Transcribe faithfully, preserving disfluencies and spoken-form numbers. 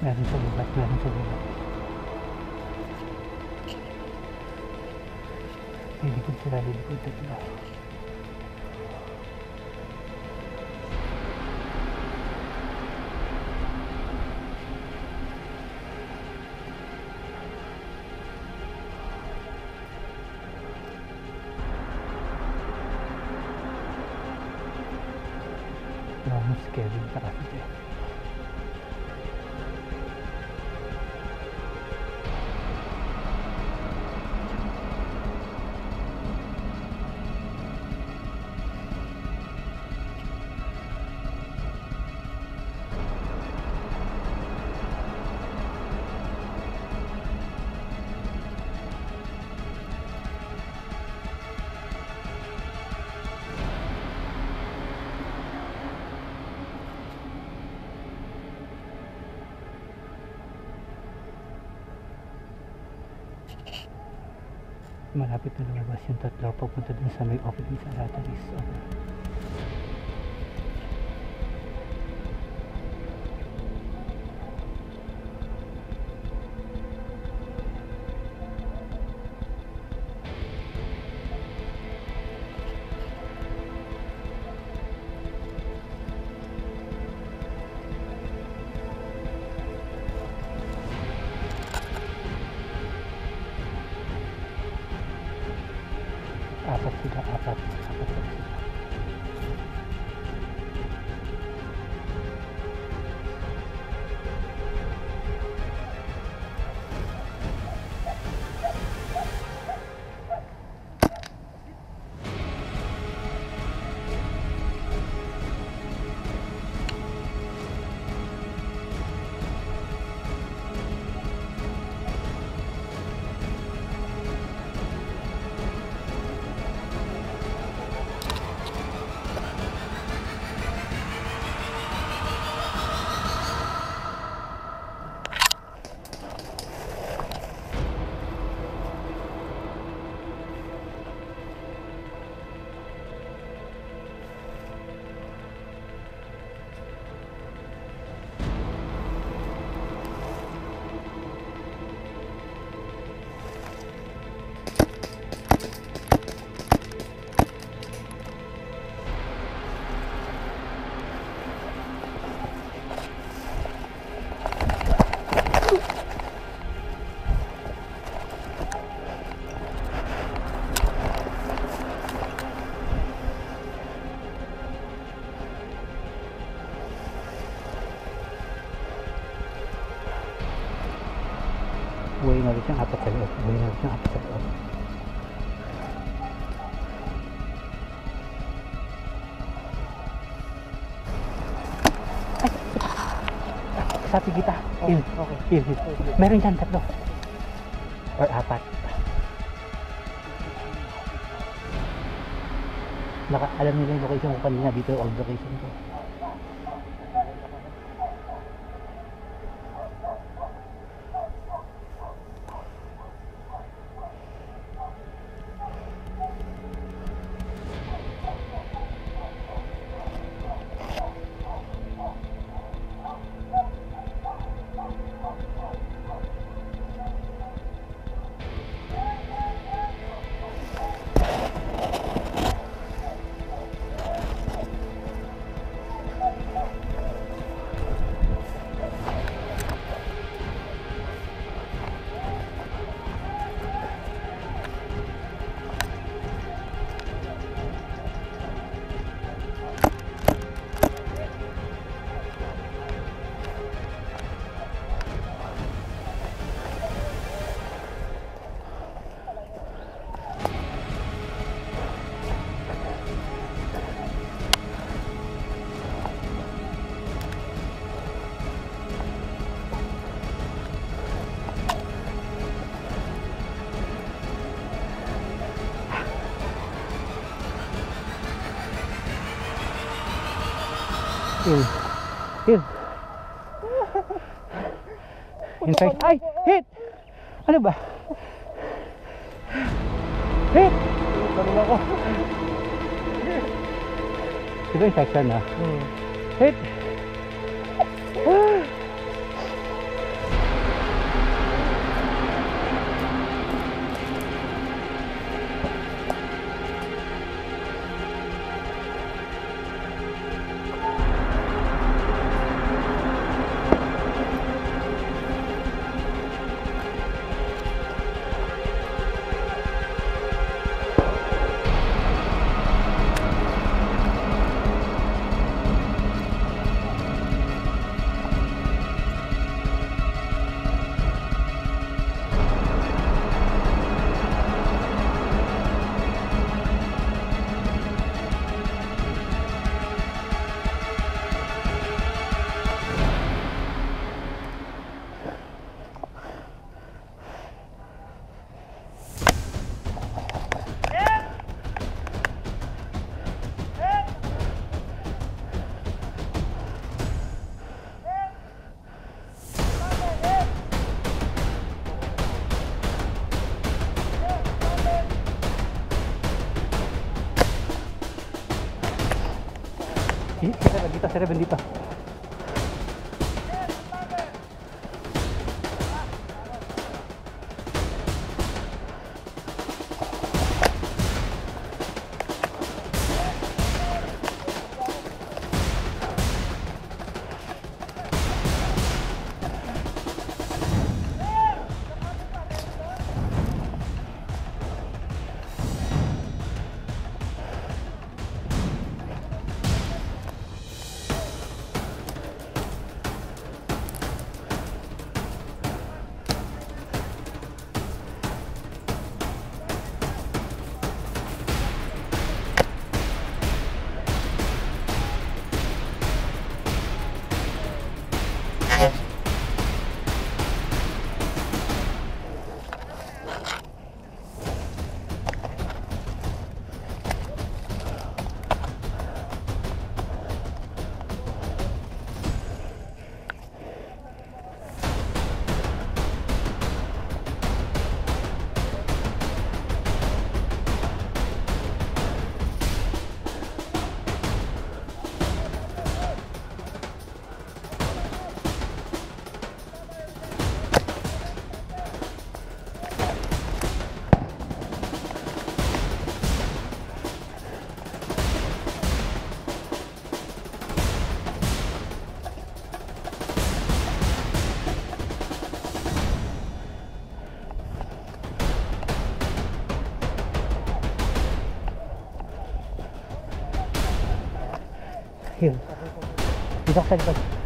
Meron sa bubat, meron sa bubat. Lilikod sila, lilikod sila. Almost scared yung traffic eh. Malapit na lumabas yung tatlo papunta dun sa may opening sa Lataris. Okay. Apat sila, apat. Apat sila. Buhay na rin siyang apat sa loob. Buhay na rin siyang apat sa loob. Ay! Sabi kita. Oh, Yun. okay. Yun, yun. Meron dyan tatlo. Or apat. Naka, alam nila yung location ko kanina. Dito yung old location ko. Yun. Yun. Infect. Ay! Hit! Ano ba? Hit! Tanong ako. Ito infection na. Hmm. Hit! si Reven dito. Yun. Dito ka sa likod.